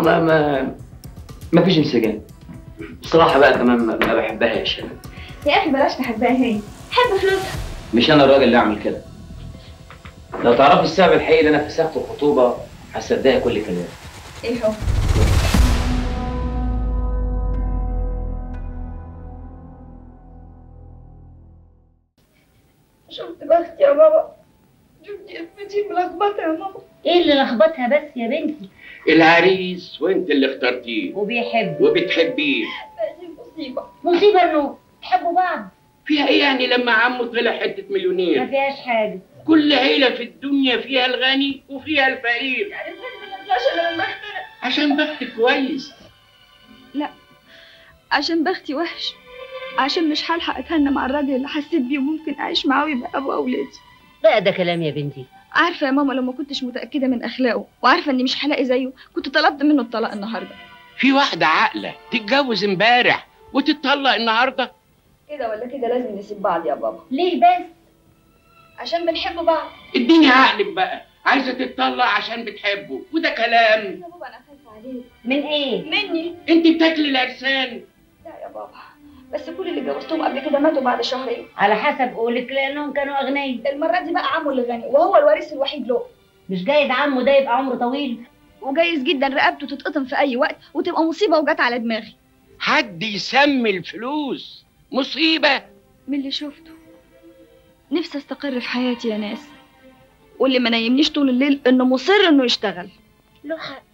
ما فيش انسجام بصراحه بقى، كمان ما بحبهاش انا. يا اخي بلاش تحبها هي، حب فلوسها. مش انا الراجل اللي اعمل كده. لو تعرفي السبب الحقيقي اللي انا فسخت الخطوبه هتصدقي كل كلام. ايه هو؟ شفت بختي يا بابا؟ شفتي اسمتي ملخبطه يا ماما. ايه اللي لخبطها بس يا بنتي؟ العريس وانت اللي اخترتيه وبيحبه وبتحبيه. دي مصيبه. مصيبه انه تحبوا بعض. فيها ايه يعني لما عمه طلع حته ما مليونير؟ فيهاش حاجه. كل عيله في الدنيا فيها الغني وفيها الفقير. يعني الفيلم ما طلعش الا من بختنا. عشان بختك كويس. لا، عشان بختي وحش، عشان مش هلحق اتهنى مع الراجل اللي حسيت بيه وممكن اعيش معاه ويبقى ابو اولادي. بقى ده كلام يا بنتي. عارفه يا ماما، لو ما كنتش متاكده من اخلاقه وعارفه اني مش هلاقي زيه كنت طلبت منه الطلاق النهارده. في واحده عاقله تتجوز امبارح وتتطلق النهارده؟ كده ولا كده لازم نسيب بعض يا بابا. ليه بس؟ عشان بنحب بعض. اديني عقلك بقى، عايزه تتطلق عشان بتحبه وده كلام. يا بابا انا خايفه عليك. من ايه؟ مني. انت بتاكلي العرسان. لا يا بابا، بس كل اللي جوزتهم قبل كده ماتوا بعد شهرين. على حسب قولك لانهم كانوا اغنياء. المره دي بقى عمه اللي غني وهو الوارث الوحيد له. مش جايز عمه ده يبقى عمره طويل؟ وجايز جدا رقبته تتقطم في اي وقت وتبقى مصيبه وجت على دماغي. حد يسمي الفلوس مصيبه؟ من اللي شفته نفسي استقر في حياتي يا ناس، واللي ما نايمنيش طول الليل انه مصر انه يشتغل. له حق.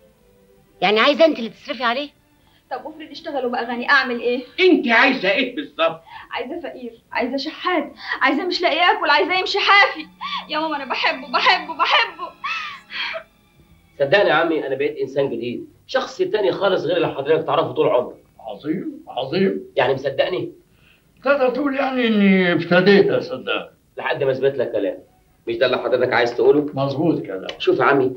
يعني عايزه انت اللي تصرفي عليه؟ طب افرض اشتغل وبقى غني اعمل ايه؟ انت عايزه ايه بالظبط؟ عايزه فقير، عايزه شحات، عايزه مش لاقي ياكل، عايزه يمشي حافي. يا ماما انا بحبه بحبه بحبه. صدقني يا عمي انا بقيت انسان جديد، شخص تاني خالص غير اللي حضرتك تعرفه طول عمرك. عظيم عظيم. يعني مصدقني؟ تقدر تقول يعني اني ابتديت اصدقك لحد ما اثبت لك كلام. مش ده اللي حضرتك عايز تقوله؟ مظبوط كلام. شوف يا عمي،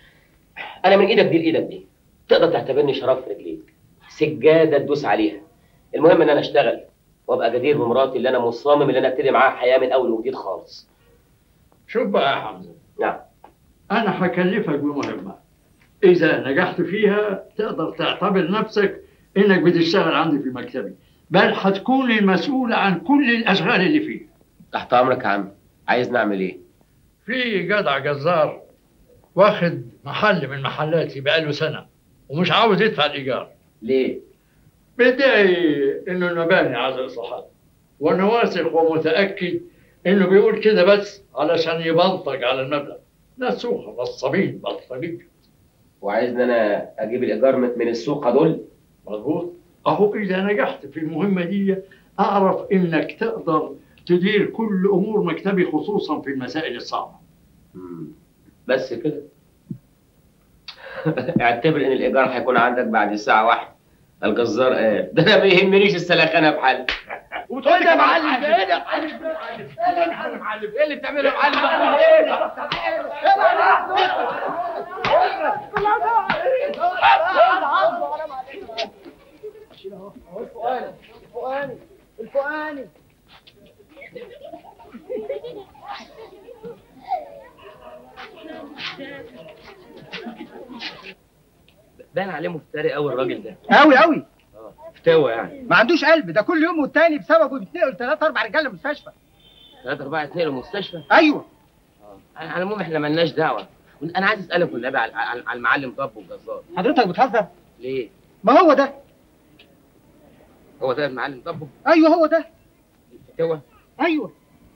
انا من ايدك دي لايدك دي تقدر تعتبرني شرف في رجليك، سجاده تدوس عليها. المهم ان انا اشتغل وابقى جدير بمراتي اللي انا مصمم ان انا ابتدي معاها حياه من اول وجديد خالص. شوف بقى يا حمزه. نعم. انا هكلفك بمهمه، اذا نجحت فيها تقدر تعتبر نفسك انك بتشتغل عندي في مكتبي، بل هتكون المسؤول عن كل الاشغال اللي فيه. تحت امرك يا عم. عايز نعمل ايه؟ في جدع جزار واخد محل من محلاتي بقاله سنه ومش عاوز يدفع الايجار. ليه؟ بدعي انه المباني عايزه اصلاحات، وانا واثق ومتاكد انه بيقول كده بس علشان يبلطج على المبلغ. ناس سوخه نصابين بلطجيه. وعايزني انا اجيب الايجار من السوق دول؟ مظبوط. اهو اذا نجحت في المهمه دي اعرف انك تقدر تدير كل امور مكتبي خصوصا في المسائل الصعبه. بس كده؟ اعتبر ان الايجار هيكون عندك بعد الساعه 1. الجزار قال ده انا ما يهمنيش السلخانه بحل. وتقول لي يا معلم ايه ده يا معلم؟ ايه اللي بتعمله يا معلم؟ الفؤاني باين عليه مفتري قوي الراجل ده. قوي قوي. فتاوى يعني. ما عندوش قلب، ده كل يوم والتاني بسببه بيتنقل 3 4 رجاله المستشفى. 3 4 2 المستشفى؟ ايوه. على العموم احنا مالناش دعوه. انا عايز اسالك والنبي على المعلم طب والجزار. حضرتك بتهزر؟ ليه؟ ما هو ده. هو ده المعلم طبه؟ ايوه هو ده. الفتاوى؟ ايوه.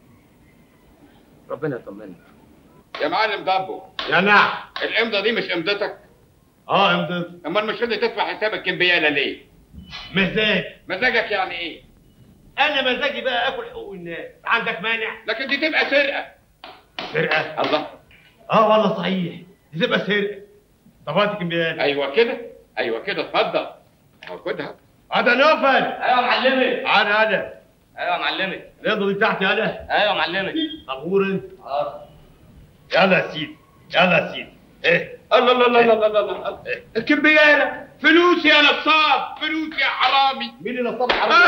ربنا يطمنا. يا معلم دبو. يا نعم. الامضه دي مش امضتك؟ امضتي. امال مش راضي تدفع حساب الكمبياله ليه؟ مزاج. مزاجك يعني ايه؟ انا مزاجي بقى اكل حقوق الناس، عندك مانع؟ لكن دي تبقى سرقه. سرقه؟ الله. والله صحيح، دي تبقى سرقه. طب هات الكمبياله. ايوه كده، ايوه كده، اتفضل. اهو خدها. هذا نوفل. ايوه يا معلمي. انا ايوه يا معلمي. الرضا دي بتاعتي انا. ايوه يا معلمي. طابور انت. يلا يا سيدي، يلا يا سيدي. ايه؟ الله الله الله الله الله الله. الكمبياله فلوسي يا نصاب، فلوسي يا حرامي. مين اللي نصاب حرامي؟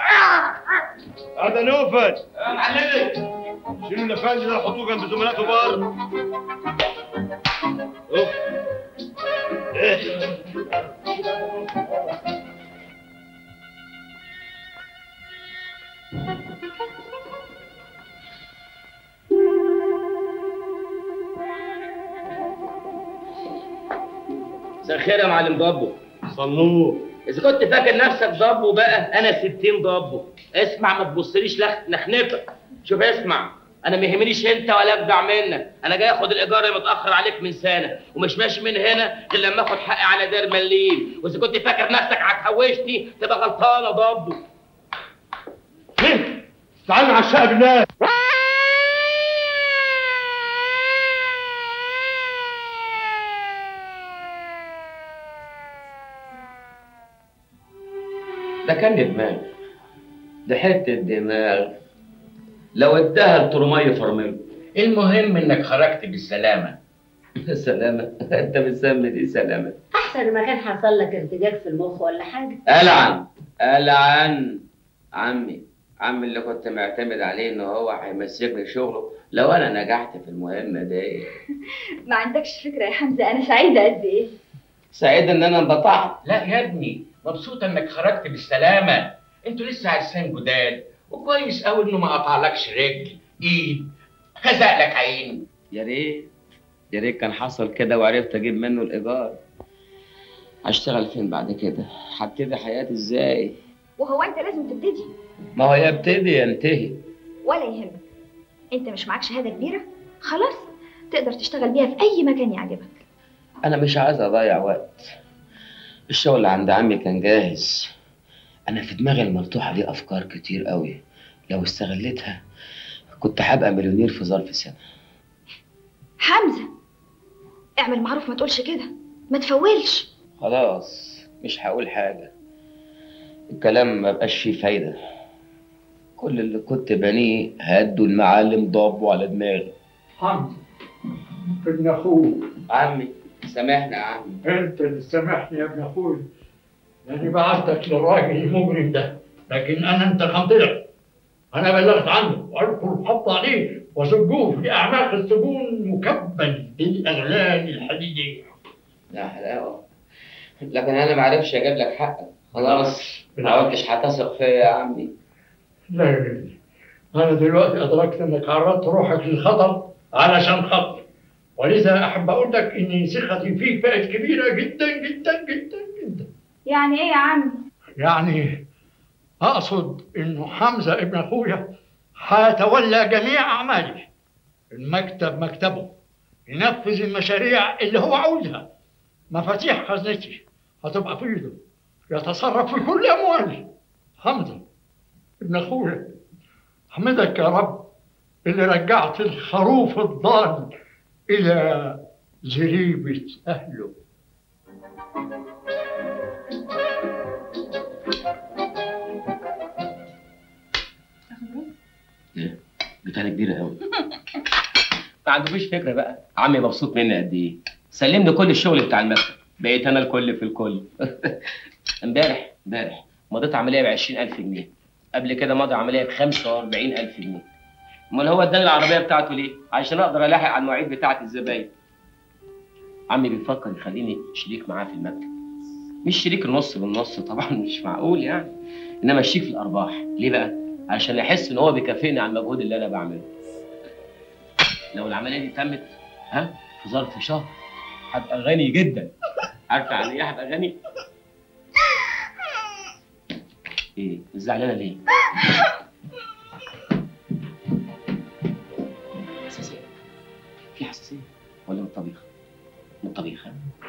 هذا نوفل. ايوه يا معلمي. شيلوا الافندي ده حطوه جنب زملاته بره. مساء الخير يا معلم ضبو. صنوه. اذا كنت فاكر نفسك ضبو بقى انا 60 ضبو. اسمع، ما تبصليش نخنفك. شوف اسمع، انا ما يهمنيش انت ولا ابدع منك. انا جاي اخد الايجار اللي متاخر عليك من سنه، ومش ماشي من هنا غير لما اخد حقي على دير مليم. واذا كنت فاكر نفسك هتحوشني تبقى غلطان يا ضبو. تعالوا على الشقه بالله. ده كان دماغ، ده حته دماغ لو اداها الطرمية فرمله. المهم انك خرجت بالسلامه. سلامه؟ انت بتسمي دي سلامه؟ احسن ما كان حصل لك ارتجاج في المخ ولا حاجه. ألعن عمي اللي كنت معتمد عليه ان هو هيمسكني شغله لو انا نجحت في المهمه دي. ما عندكش فكره يا حمزه انا سعيده قد ايه. سعيد ان انا انبطعت؟ لا يا ابني، مبسوطه انك خرجت بالسلامه. انتوا لسه عرسان جداد، وكويس قوي انه ما قطعلكش رجل ايد خزق لك عين. يا ريت كان حصل كده وعرفت اجيب منه الايجار. هشتغل فين بعد كده؟ هبتدي حياتي ازاي؟ وهو انت لازم تبتدي؟ ما هو يبتدي ينتهي. ولا يهمك، انت مش معاك شهاده كبيره؟ خلاص تقدر تشتغل بيها في اي مكان يعجبك. انا مش عايز اضيع وقت. الشغل اللي عند عمي كان جاهز. انا في دماغي المفتوحه دي افكار كتير قوي، لو استغلتها كنت هبقى مليونير في ظرف سنه. حمزه اعمل معروف، ما تقولش كده، ما تفولش. خلاص مش هقول حاجه، الكلام ما بقاش فيه فايده. كل اللي كنت بنيه هدوا المعلم ضبوا على دماغي. حمزه ابن اخوك. عمي سامحني يا عمي. انت اللي سامحني يا ابن اخوي، لاني بعتك للراجل المجرم ده، لكن انا انتقمت لك. انا بلغت عنه والقوا الحط عليه وزجوه في اعماق السجون مكبل بالاغلال الحديديه. يا حلاوه، لكن انا ما عرفش اجيب لك حقك. خلاص ما عدتش هتثق فيا يا عمي. لا، انا دلوقتي ادركت انك عرضت روحك للخطر علشان خاطري، ولذا احب اقول لك ان ثقتي فيك بقت كبيره جدا جدا جدا جدا. يعني ايه يا عمي؟ يعني اقصد انه حمزه ابن اخويا هيتولى جميع اعمالي. المكتب مكتبه، ينفذ المشاريع اللي هو عاوزها. مفاتيح خزنتي هتبقى في ايده، يتصرف في كل اموالي. حمزه ابن اخويا، احمدك يا رب اللي رجعت الخروف الضال الى زريبه اهله. بتاعي كبيره قوي. ما عندكوش فكره بقى عمي مبسوط مني قد ايه. سلمني كل الشغل بتاع المكتب، بقيت انا الكل في الكل. امبارح مضيت عمليه ب 20,000 جنيه، قبل كده ماضي عمليه ب 45,000 جنيه. امال هو اداني العربيه بتاعته ليه؟ عشان اقدر الاحق على المواعيد بتاعه الزباين. عمي بيفكر يخليني شريك معاه في المكتب، مش شريك النص بالنص طبعا، مش معقول يعني، انما شريك في الارباح. ليه بقى؟ عشان احس ان هو بيكافئني على المجهود اللي انا بعمله. لو العمليه دي تمت في ظرف شهر هبقى غني جدا. عارفه يعني ايه هبقى غني؟ ايه زعلانه ليه؟ حساسيه؟ في حساسيه ولا من الطبيخ؟ من الطبيخ.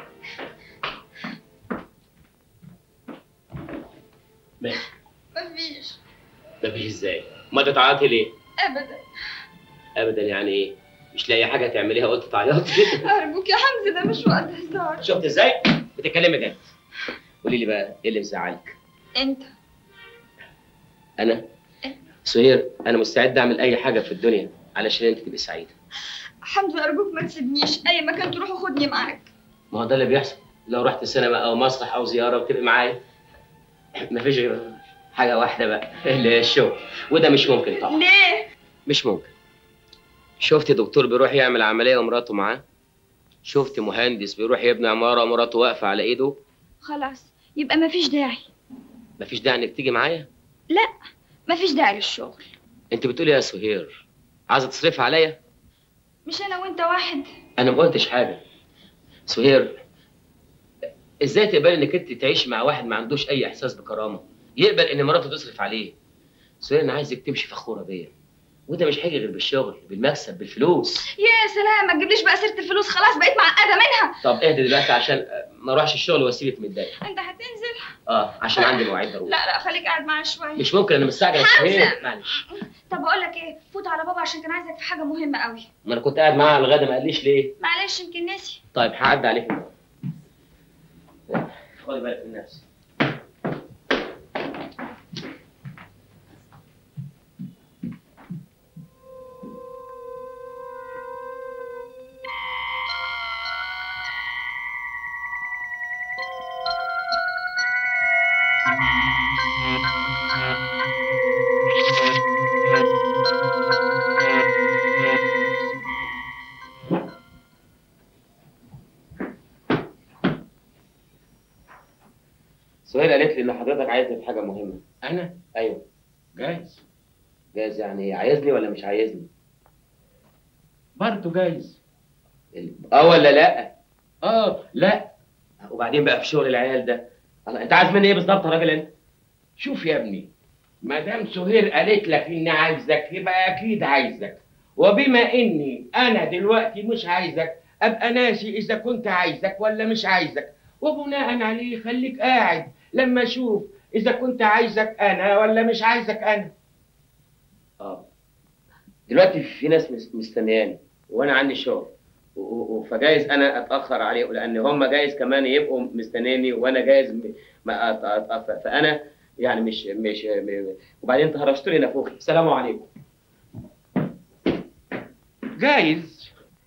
ماشي. مفيش ازاي؟ ما تتعاطي ليه؟ ابدا يعني ايه؟ مش لاقي حاجه تعمليها قلت تعيطي؟ ارجوك يا حمزه، ده مش وقت هزار. شفت ازاي؟ بتتكلمي جد. قولي لي بقى ايه اللي مزعلك؟ انت. انا؟ سهير، انا مستعد اعمل اي حاجه في الدنيا علشان انت تبقي سعيده. حمزه ارجوك ما تسيبنيش، اي مكان تروح خدني معاك. ما هو ده اللي بيحصل، لو رحت السينما او مسرح او زياره وتبقي معايا. مفيش غير حاجه واحده بقى، اللي هي الشغل، وده مش ممكن طبعا. ليه؟ مش ممكن. شفتي دكتور بيروح يعمل عمليه ومراته معاه؟ شفت مهندس بيروح يبني عماره ومراته واقفه على ايده؟ خلاص يبقى مفيش داعي. مفيش داعي انك تيجي معايا؟ لا مفيش داعي للشغل. انت بتقولي يا سهير عايزه تصرفي عليا؟ مش انا وانت واحد؟ انا ما قلتش حاجه. سهير ازاي تقبلي انك انت تعيشي مع واحد ما عندوش اي احساس بكرامه، يقبل ان مراته تصرف عليه؟ سهير انا عايزك تمشي فخوره بيا، وده مش هيجي غير بالشغل، بالمكسب، بالفلوس. يا سلام ما تجيبليش بقى سيره الفلوس، خلاص بقيت معقده منها. طب اهدي دلوقتي عشان ما اروحش الشغل واسيبك متضايق. انت هتنزل؟ عشان عندي مواعيد ضروري. لا خليك قاعد معايا شويه. مش ممكن، انا مستعجل يا سهير. معلش. طب اقول لك ايه، فوت على بابا عشان كان عايزك في حاجه مهمه قوي. ما انا كنت قاعد معاه على الغدا، ما قاليش ليه؟ معلش يمكن ناسي. طيب هعدي عليك. خدي بالك من نفسك. سهير قالت لي ان حضرتك عايزني في حاجه مهمه. انا؟ ايوه. جايز. جايز يعني ايه؟ عايزني ولا مش عايزني؟ برضه جايز. ولا لا؟ لا. وبعدين بقى في شغل العيال ده، الله انت عايز مني ايه بالظبط يا راجل انت؟ شوف يا ابني، ما دام سهير قالت لك اني عايزك يبقى اكيد عايزك، وبما اني انا دلوقتي مش عايزك ابقى ناسي اذا كنت عايزك ولا مش عايزك، وبناء عليه خليك قاعد لما اشوف اذا كنت عايزك انا ولا مش عايزك انا. دلوقتي في ناس مستنياني وانا عندي شغل، فجايز انا اتاخر عليه، لان هم جايز كمان يبقوا مستنيني وانا جايز فانا يعني مش وبعدين انت هرشت لي نافوخي. السلام عليكم. جايز.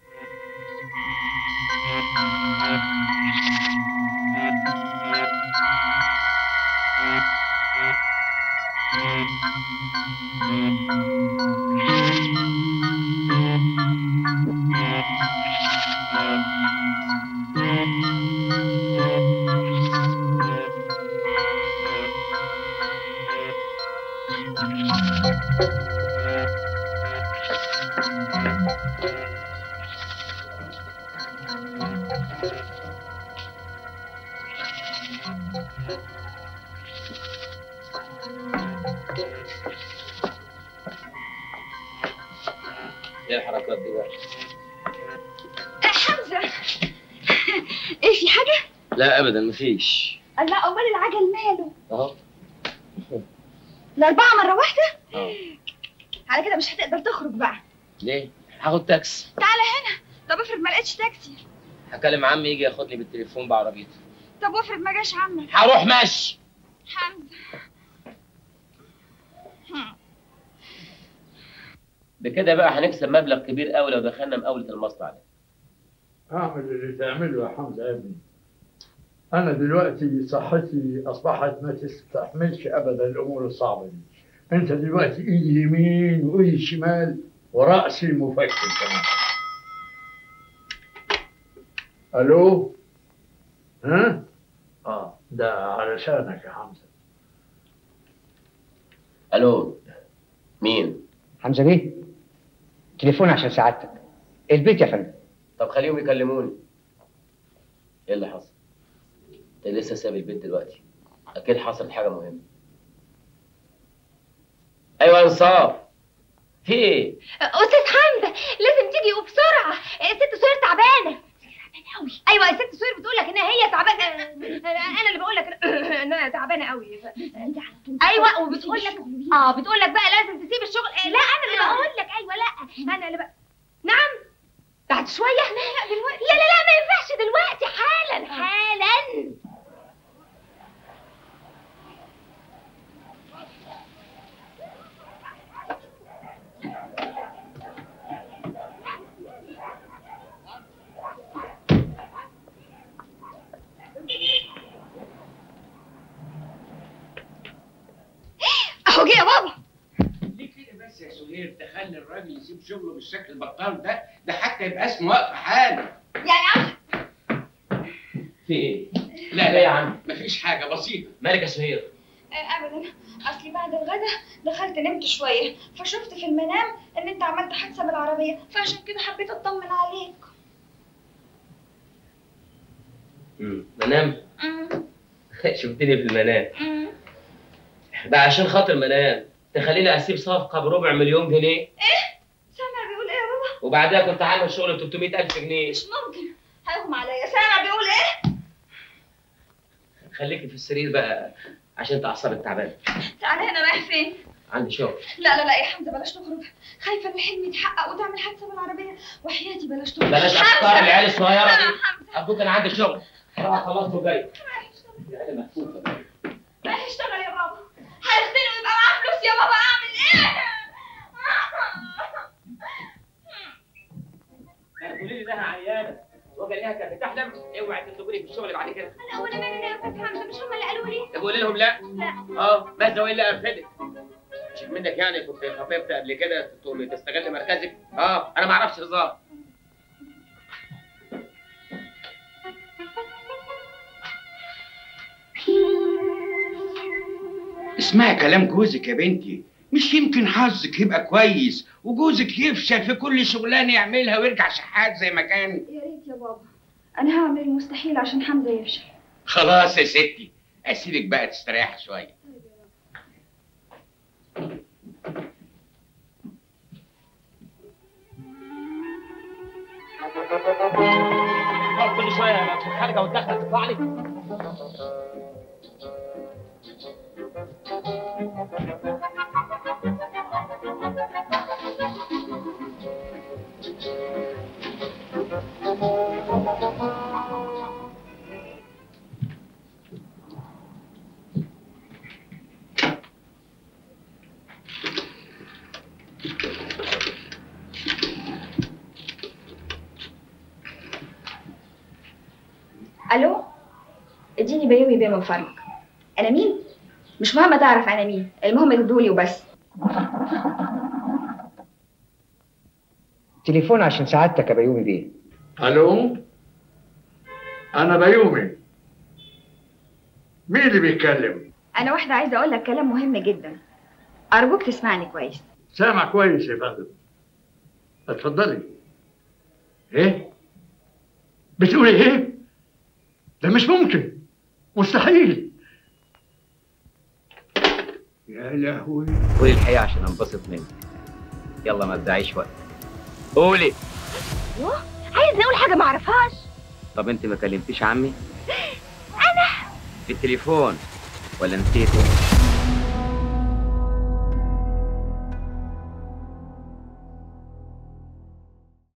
ايه الحركات دي بقى؟ حمزه ايه في حاجه؟ لا ابدا مفيش. لا امال العجل ماله؟ اهو. الاربعه مره واحده؟ على كده مش هتقدر تخرج بقى. ليه؟ هاخد تاكسي. تعالى هنا. طب افرض ما لقيتش تاكسي؟ هكلم عمي يجي ياخدني بالتليفون بعربيته. طب وافرض ما جاش عمك؟ هروح مشي. حمزه بكده بقى هنكسب مبلغ كبير قوي لو دخلنا مقاولة المصنع ده. اعمل اللي تعمله يا حمزه يا ابني. انا دلوقتي صحتي اصبحت ما تستحملش ابدا الامور الصعبه دي. انت دلوقتي ايدي يمين وايدي شمال وراسي مفكر كمان. الو؟ ها؟ ده علشانك يا حمزه. الو مين؟ حمزه بيه، تليفون عشان سعادتك. البيت يا فندم. طب خليهم يكلموني. ايه اللي حصل؟ انت لسه سايب البيت دلوقتي؟ اكيد حصلت حاجه مهمه. ايوه يا انصاف، في ايه؟ استاذ حمزه لازم تيجي وبسرعه، الست سهير تعبانه. قوي. ايوه الست سهير بتقول لك ان هي تعبانه. انا اللي بقول لك انها تعبانه قوي. ايوه وبتقول لك بتقول لك بقى لازم تسيب الشغل. لا انا اللي بقول لك. ايوه لا انا اللي بقى. نعم بعد شويه. لا دلوقتي. لا ما ينفعش دلوقتي، حالا. اهو جه يا بابا. ليه كده بس يا سهير تخلي الراجل يسيب شغله بالشكل البطال ده؟ ده حتى يبقى اسمه وقف حاله. يعني في ايه؟ لا يا عم مفيش حاجه بسيطه. مالك يا سهير؟ ابدا، اصلي بعد الغدا دخلت نمت شويه، فشفت في المنام ان انت عملت حادثه بالعربيه، فعشان كده حبيت اطمن عليك. منام؟ شفتني في المنام. ده عشان خاطر منام تخليني اسيب صفقه ب4 مليون جنيه. ايه؟ سامع بيقول ايه يا بابا؟ وبعدها كنت عامل شغل ب 300,000 جنيه. مش ممكن، هيغمى عليا. سامع بيقول ايه؟ خليكي في السرير بقى عشان انت اعصابك تعبانه. تعالى هنا، رايح فين؟ عندي شغل. لا يا حمزه بلاش تخرج، خايفه ان الحلم يتحقق وتعمل حادثه بالعربيه، وحياتي بلاش تخرج. بلاش افكار العيال الصغيره دي. ابوك انا عندي شغل. خلاص وجاي. العيال مكفوفه. رايح اشتغل يا بابا، هيختني ويبقى معاه فلوس يا بابا، اعمل ايه؟ قولي لي انها عيانه وجالها كانت بتحلم، اوعي تطلبوني في الشغل بعد كده. لا وانا مالي يا استاذ حمزه، مش هم اللي قالوا لي؟ طب قولي لهم لا. لا ماذا والا ارفدك. مش منك يعني كنت خطيبت قبل كده تقومي تستغل مركزك؟ انا ما اعرفش هزار. اسمعي كلام جوزك يا بنتي، مش يمكن حظك يبقى كويس وجوزك يفشل في كل شغلانه يعملها ويرجع شحات زي ما كان. يا ريت يا بابا، انا هعمل المستحيل عشان حمزه يفشل. خلاص يا ستي اسيبك بقى تستريح شويه. كل شويه خارجه وتدخل تطلع لي. الو، اديني بيومي بيه من فضلك. انا مين؟ مش مهم تعرف انا مين، المهم تدولي وبس. تليفون عشان سعادتك يا بيومي بيه. الو، انا بيومي. مين اللي بيتكلم؟ انا واحده عايزه اقول لك كلام مهم جدا، ارجوك تسمعني كويس. سامع كويس يا فندم. اتفضلي. ايه؟ بتقولي ايه؟ ده مش ممكن، مستحيل. يا لهوي. قولي الحقيقة عشان انبسط منك. يلا ما تضيعيش وقت. قولي. يوه، عايز اقول حاجه ما اعرفهاش. طب انت ما كلمتيش عمي؟ انا في التليفون ولا نسيته؟